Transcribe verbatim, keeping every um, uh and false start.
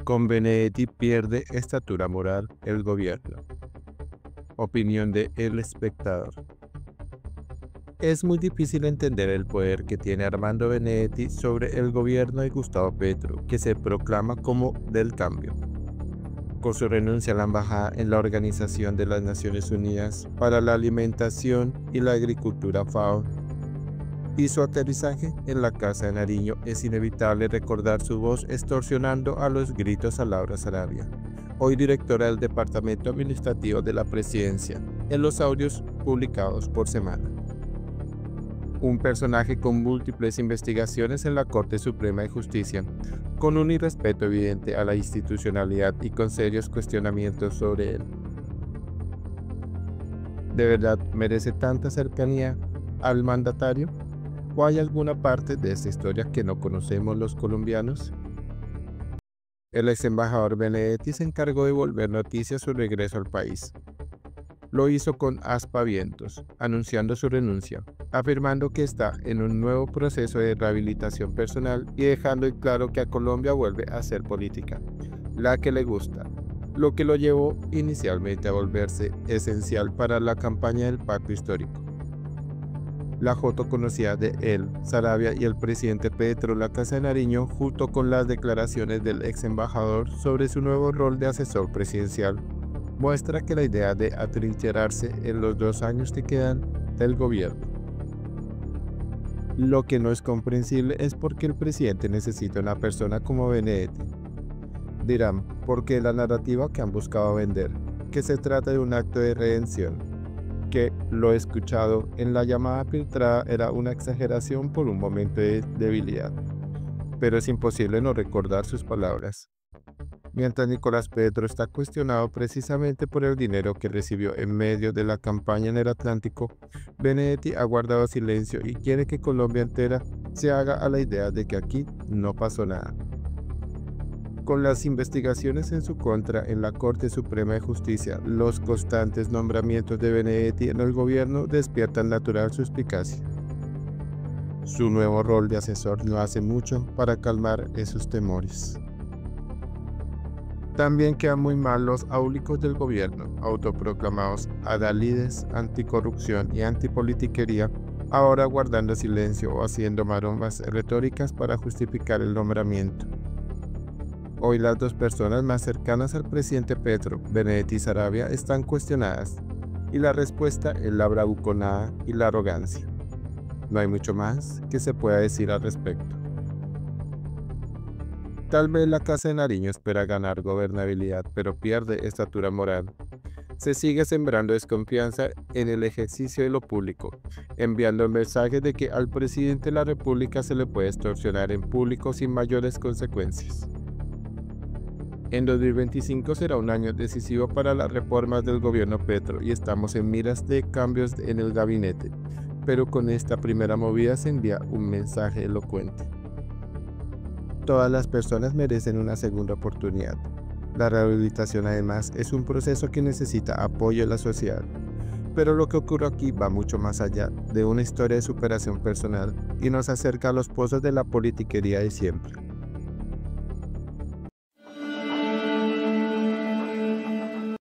Con Benedetti pierde estatura moral el gobierno. Opinión de El Espectador. Es muy difícil entender el poder que tiene Armando Benedetti sobre el gobierno de Gustavo Petro, que se proclama como del cambio. Con su renuncia a la embajada en la Organización de las Naciones Unidas para la Alimentación y la Agricultura FAO y su aterrizaje en la Casa de Nariño, es inevitable recordar su voz extorsionando a los gritos a Laura Sarabia, hoy directora del Departamento Administrativo de la Presidencia, en los audios publicados por Semana. Un personaje con múltiples investigaciones en la Corte Suprema de Justicia, con un irrespeto evidente a la institucionalidad y con serios cuestionamientos sobre él. ¿De verdad merece tanta cercanía al mandatario? ¿O hay alguna parte de esta historia que no conocemos los colombianos? El ex embajador Benedetti se encargó de volver noticias su regreso al país. Lo hizo con aspavientos, anunciando su renuncia, afirmando que está en un nuevo proceso de rehabilitación personal y dejando en claro que a Colombia vuelve a hacer política, la que le gusta, lo que lo llevó inicialmente a volverse esencial para la campaña del pacto histórico. La foto conocida de él, Sarabia y el presidente Petro en la Casa de Nariño, junto con las declaraciones del ex embajador sobre su nuevo rol de asesor presidencial, muestra que la idea de atrincherarse en los dos años que quedan del gobierno. Lo que no es comprensible es por qué el presidente necesita una persona como Benedetti. Dirán, porque la narrativa que han buscado vender, que se trata de un acto de redención, que lo escuchado en la llamada filtrada era una exageración por un momento de debilidad, pero es imposible no recordar sus palabras. Mientras Nicolás Petro está cuestionado precisamente por el dinero que recibió en medio de la campaña en el Atlántico, Benedetti ha guardado silencio y quiere que Colombia entera se haga a la idea de que aquí no pasó nada. Con las investigaciones en su contra en la Corte Suprema de Justicia, los constantes nombramientos de Benedetti en el gobierno despiertan natural suspicacia. Su nuevo rol de asesor no hace mucho para calmar esos temores. También quedan muy mal los áulicos del gobierno, autoproclamados adalides anticorrupción y antipolitiquería, ahora guardando silencio o haciendo maromas retóricas para justificar el nombramiento. Hoy las dos personas más cercanas al presidente Petro, Benedetti y Sarabia, están cuestionadas, y la respuesta es la bravuconada y la arrogancia. No hay mucho más que se pueda decir al respecto. Tal vez la Casa de Nariño espera ganar gobernabilidad, pero pierde estatura moral. Se sigue sembrando desconfianza en el ejercicio de lo público, enviando el mensaje de que al presidente de la República se le puede extorsionar en público sin mayores consecuencias. En dos mil veinticinco será un año decisivo para las reformas del gobierno Petro y estamos en miras de cambios en el gabinete, pero con esta primera movida se envía un mensaje elocuente. Todas las personas merecen una segunda oportunidad. La rehabilitación además es un proceso que necesita apoyo de la sociedad, pero lo que ocurre aquí va mucho más allá de una historia de superación personal y nos acerca a los pozos de la politiquería de siempre.